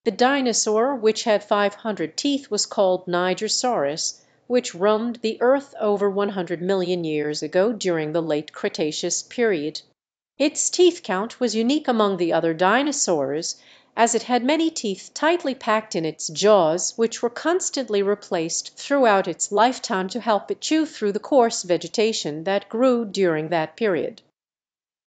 The dinosaur which had 500 teeth was called Nigersaurus, which roamed the earth over 100 million years ago during the late Cretaceous period. Its teeth count was unique among the other dinosaurs, as it had many teeth tightly packed in its jaws, which were constantly replaced throughout its lifetime to help it chew through the coarse vegetation that grew during that period.